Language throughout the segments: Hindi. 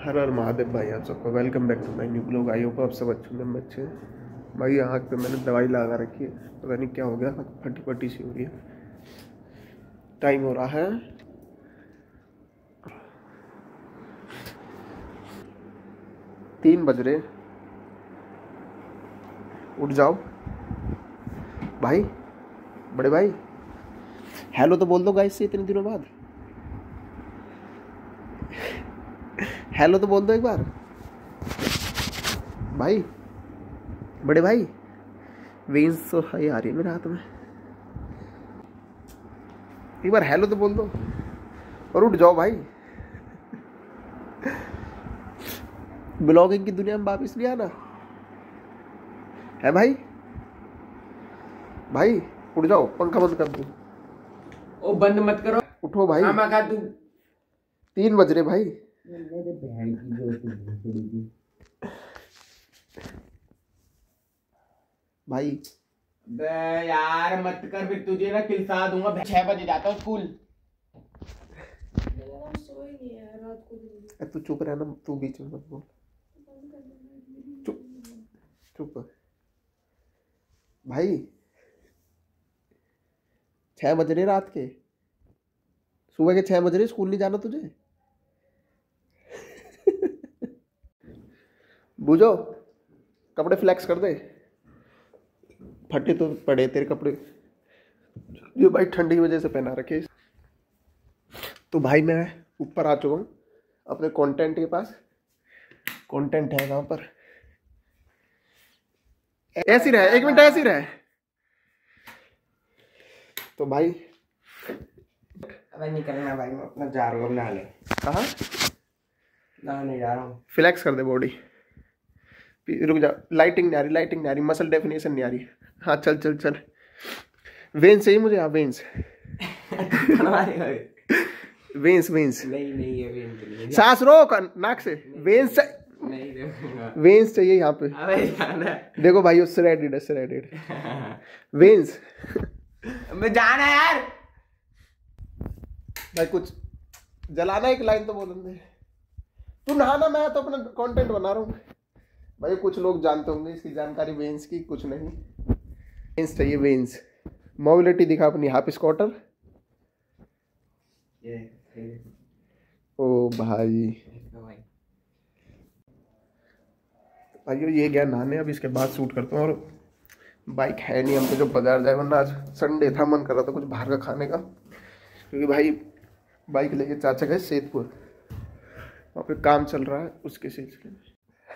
हर हर महादेव भाई, आप सबका welcome back to my new blog. I hope आप सब अच्छे होंगे। मैं अच्छे भाई। आँख पे मैंने दवाई लगा रखी है, पता नहीं क्या हो गया, फटी फटी सी हो रही है। टाइम हो रहा है 3 बज रहे। उठ जाओ भाई, बड़े भाई। हेलो तो बोल दो गाइस से इतने दिनों बाद। हेलो तो बोल दो एक बार भाई, बड़े भाई। वेंस तो हाई आ रही है मेरे हाथ में, एक बार हेलो तो बोल दो और उठ जाओ भाई। ब्लॉगिंग की दुनिया में वापिस नहीं आना है भाई। भाई उठ जाओ, पंखा बंद कर दो। ओ बंद मत करो, उठो भाई। तू 3 बज रहे भाई। मेरे बहन की जो भाई बे यार मत कर, फिर तुझे ना किलसा दूंगा। 6 बजे जाता हूँ स्कूल। तू चुप रहना, तू बीच में मत बोल। चुप चुप भाई। 6 बज रहे रात के, सुबह के 6 बज रहे। स्कूल नहीं जाना तुझे? बुझो, कपड़े फ्लेक्स कर दे। फटे तो पड़े तेरे कपड़े, जो भाई ठंडी की वजह से पहना रखे। तो भाई मैं ऊपर आ चुका हूँ अपने कंटेंट के पास। कंटेंट है वहां पर। ऐसी रहे, 1 मिनट ऐसी रहे। तो भाई अबे निकलना भाई, मैं अपना जा रहा हूँ नहाने। कहाँ नहाने जा रहा हूँ। फ्लेक्स कर दे बॉडी। रुक जा, लाइटिंग नहीं आ रही, लाइटिंग नहीं आ रही, मसल डेफिनेशन नहीं आ रही। हाँ चल चल चल। वेंस चाहिए मुझे। हाँ वेंस। वेंस वेंस नहीं ये वेंस नहीं है। सांस रोक नाक से। वेंस नहीं देखूंगा। वेंस चाहिए यहाँ पे। अबे जाना। देखो भाई, उससे रेडिड वेंस। मैं जाना यार। भाई कुछ जलाना, एक लाइन तो बोलने दे। तू नहाना, मैं तो अपना कंटेंट बना रहा हूँ भाई। कुछ लोग जानते होंगे इसकी जानकारी वेंस की, कुछ नहीं। वेंस चाहिए, वेंस। मोबिलिटी दिखा अपनी, हाफ स्कॉटर। ओ भाई भाइयों, ये गया नहाने। अब इसके बाद शूट करता हूँ। और बाइक है नहीं हम पे जो बाजार जाए, वरना आज संडे था, मन कर रहा था कुछ बाहर का खाने का। क्योंकि भाई बाइक लेके चाचा गए सेतपुर, वहाँ पे काम चल रहा है उसके सिलसिले में।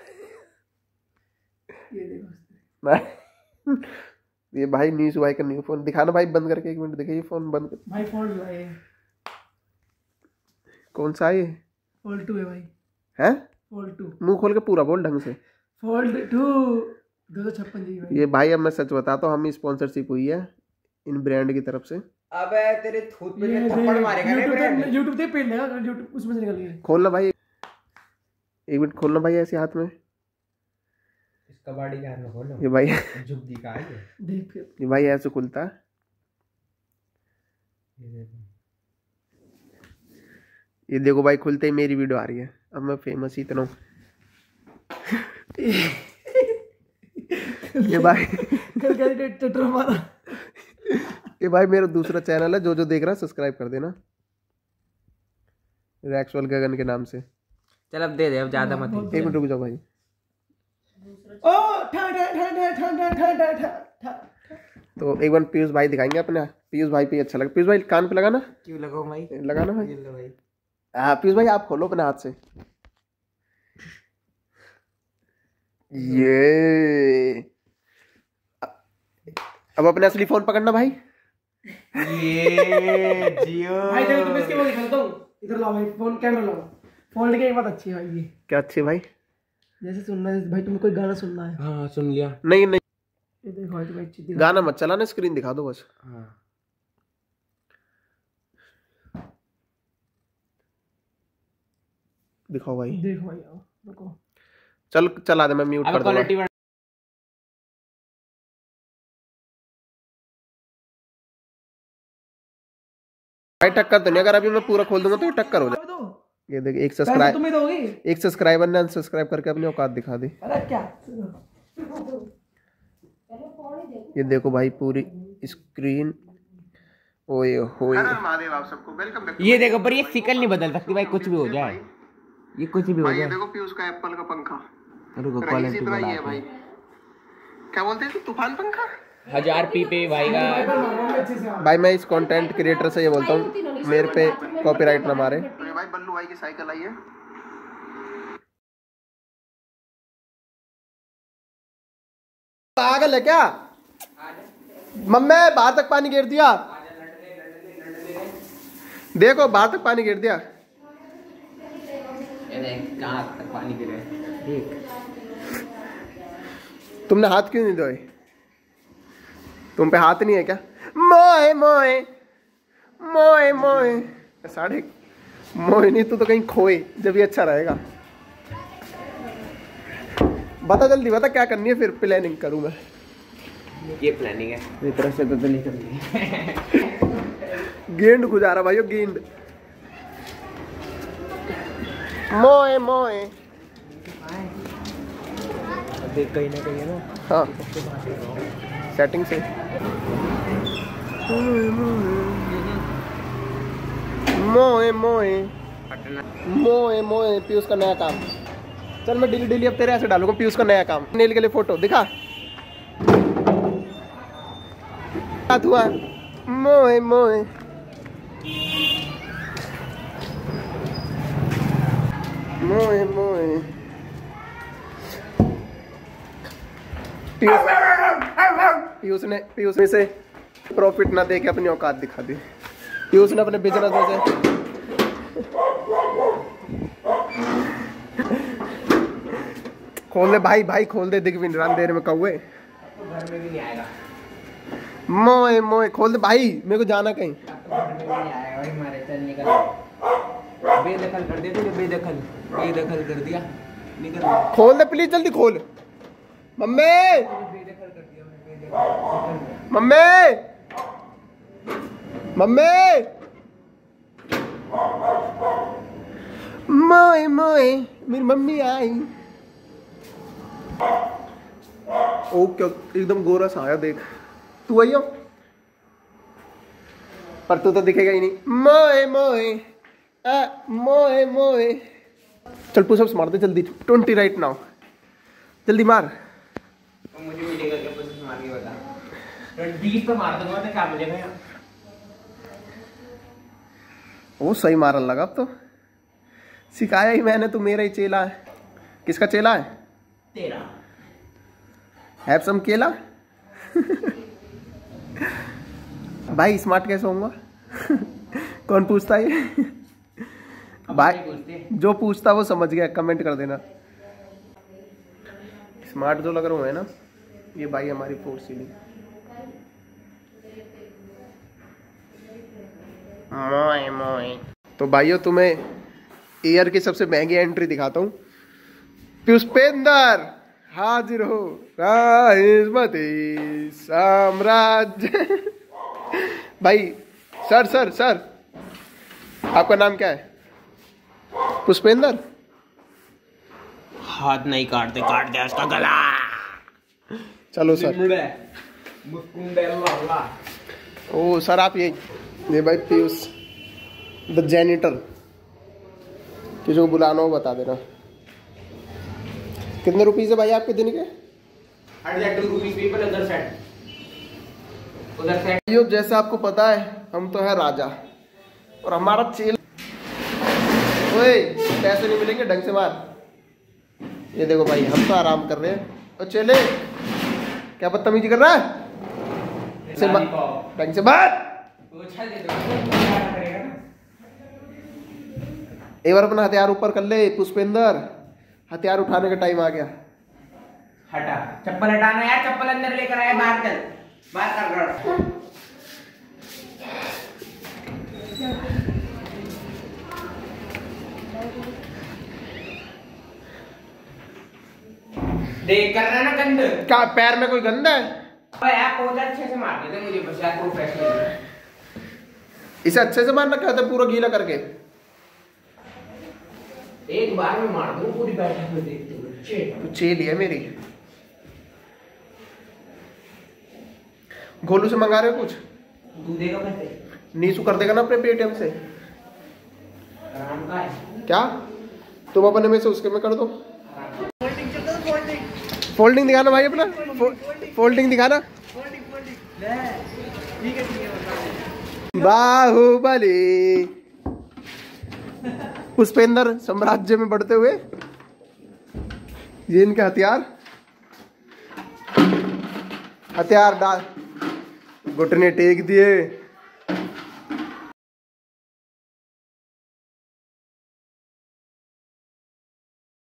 ये देखो ये भाई न्यूज भाई का न्यू फोन दिखाना भाई, बंद करके 1 मिनट दिखे। ये फोन बंद कर भाई। फोल्ड है। कौन सा है? फोल्ड 2 है भाई। हैं? फोल्ड 2। मुंह खोल के पूरा बोल ढंग से। फोल्ड 2 256 जी भाई। ये भाई अब मैं सच बताता हूँ, हम स्पॉन्सरशिप हुई है इन ब्रांड की तरफ से। अबे तेरे थूत पे थप्पड़ मारेगा रे ब्रांड। YouTube पे पेड़ लगा, YouTube उसमें से निकल गया। खोलना भाई, 1 मिनट खोलना भाई ऐसे हाथ में। इसका बॉडी का हाथ में खोलो। ये भाई झुक दिखा है देख फिर। ये भाई ऐसे खुलता। ये देखो भाई, खुलते ही मेरी वीडियो आ रही है। अब मैं फेमस ही इतना हूँ। ये भाई टटर मारा। ये भाई मेरा दूसरा चैनल है, जो देख रहा है सब्सक्राइब कर देना, रैक्सवेल गगन के नाम से। चल अब दे दे, अब ज्यादा मत। 1 मिनट रुक जाओ भाई। ओ ठा ठा ठा ठा ठा ठा ठा ठा। तो एक बार पीयूष भाई दिखाएंगे अपना। पीयूष भाई पे अच्छा लगा। पीयूष भाई कान पे लगाना। क्यों लगाओ भाई? लगाना भाई। ये लो भाई। हाँ पीयूष भाई आप खोलो अपने हाथ से। ये अब अपने असली फोन पकड़ना भाई। ये जियो भाई देखो तुम इसके वो दिखाता हूं। इधर लाओ भाई, फोन कैमरा लाओ। फोल्ड की एक बात अच्छी है भाई। ये क्या अच्छी भाई? जैसे सुनना है भाई, तुम्हें कोई गाना सुनना है। हाँ सुन लिया। नहीं नहीं, ये देखो भाई, तुम्हें अच्छी गाना मत चलाना, स्क्रीन दिखा दो बस। हाँ दिखाओ भाई। देखो भाई, आओ रुको। चल चला दे, मैं म्यूट कर दूंगा। भाई टक्कर तो नहीं, अगर अभी मैं पूरा खोल दूंगा तो ये टक्कर हो जाए। ये देख एक पैसे तुम्हें दोगी? एक सब्सक्राइबर ने अनसब्सक्राइब करके अपनी औकात दिखा दी। अरे क्या ये देखो भाई पूरी स्क्रीन। ओए होए महादेव आप सबको वेलकम बैक। ये देखो पर ये शिकल नहीं बदल सकती भाई, कुछ भी हो जाए, ये कुछ भी हो भाई। ये जाए। देखो पीयूष का एप्पल का पंखा, रुको रईस क्वालिटी इतना ही है बढ़ा भाई। क्या बोलते हैं तूफान पंखा? 1000 पी पे भाई का। भाई मैं इस कंटेंट क्रिएटर से ये बोलता हूँ मेरे पे कॉपीराइट ना मारे। तो ये भाई बल्लू भाई की साइकिल आई है। पागल है क्या? मम्मी बाहर तक पानी गिर दिया, देखो बाहर तक पानी गिर दिया। कहाँ तक पानी गिरे देख। तुमने हाथ क्यों नहीं धोए? तुम पे हाथ नहीं है क्या? मोए मोए मोए मोए साढ़े मोए नहीं, तू तो कहीं खोए जब ये अच्छा रहेगा। बता जल्दी बता क्या करनी है, फिर प्लानिंग करूँ मैं। ये प्लानिंग है मेरी तरफ से तो नहीं करनी है। गेंद गुजारा भाइयों, गेंद। मोए मोए देख कहीं ना कहीं है ना। हाँ सेटिंग से। मोए मोए मोए मोए पीयूष का नया काम। चल मैं डेली डेली अब तेरे ऐसे डालूंगा पीयूष का नया काम। नील के लिए फोटो दिखा हुआ। मोए मोए मोए मोए पीयूष ने से प्रॉफिट ना दे के अपनी औकात दिखा दी। पीयूष ने अपने बिजनेस में से खोल दे भाई, भाई खोल दे, दिख भी नहीं देर में कौए। घर में भी नहीं आएगा। मोए मोए खोल दे भाई, मेरे को जाना कहीं। घर में भी नहीं आएगा भाई हमारे। चल निकल, बेदखल कर दे तूने, बेदखल कर दिया। निकल खोल दे प्लीज, जल्दी खोल। मम्मी बेदखल कर दिया बेदखल। मम्मी मम्मी मोए मोए मेरी मम्मी आई। ओ क्या एकदम गोरा सा आया, देख तू आई हो पर तू तो दिखेगा ही नहीं। मोए मोए मोए मोए। चल पुशअप्स मार दे जल्दी, 20 राइट नाउ, जल्दी मार। तो मुझे मिलेगा क्या पुशअप्स मार के बता। 20 पे मार दूंगा तो क्या मिलेगा? वो सही मारने लगा अब तो। सिखाया ही मैंने, तू मेरा ही चेला है। किसका चेला है? तेरा। हैव सम केला। भाई स्मार्ट कैसे होऊंगा? कौन पूछता है? भाई जो पूछता वो समझ गया, कमेंट कर देना। स्मार्ट जो लग रहा हूँ है ना, ये भाई हमारी 4 सीलिंग। मोए मोए। तो भाइयों तुम्हें ईयर की सबसे महंगी एंट्री दिखाता हूँ। पुष्पेंदर हाजिर हो, राजमती साम्राज्य। भाई सर सर सर आपका नाम क्या है? पुष्पेंदर। हाथ नहीं काटते, काट दे उसका गला। चलो सर। ओ सर आप ये भाई पीयूष द जेनिटर, किसी को बुलाना हो बता देना। कितने रुपीस है भाई आपके दिन के? 2 रुपीस पीपल उधर सेट। यो जैसे आपको पता है हम तो है राजा और हमारा चेल। ओए पैसे नहीं मिलेंगे, ढंग से मार। ये देखो भाई हम तो आराम कर रहे हैं और चले क्या बदतमीजी कर रहा है? ढंग से बात। एक बार अपना हथियार ऊपर कर ले पुष्पेंदर, हथियार उठाने का टाइम आ गया। हटा चप्पल हटाना यार, चप्पल अंदर लेकर आया, बाहर चल, बाहर कर। देख कर रहा ना गंद। क्या पैर में कोई गंदा है? यार पौधा अच्छे से मार देते मुझे, बस यार प्रोफेशनल। इसे अच्छे से मारना, क्या था पूरा गीला करके? एक बार में मार दूं पूरी बैठक में देखते हुए। तो चेल है मेरी। गोलू से मंगा रहे हो कुछ? तू देगा पैसे? नीसू कर देगा ना अपने पेटीएम से। आराम का है क्या तुम अपने में से उसके में कर दो। फोल्डिंग दिखाना भाई अपना, फोल्डिंग दिखाना। बाहुबली पुष्पेंद्र साम्राज्य में बढ़ते हुए ये इनके हथियार डाल, घुटने टेक दिए।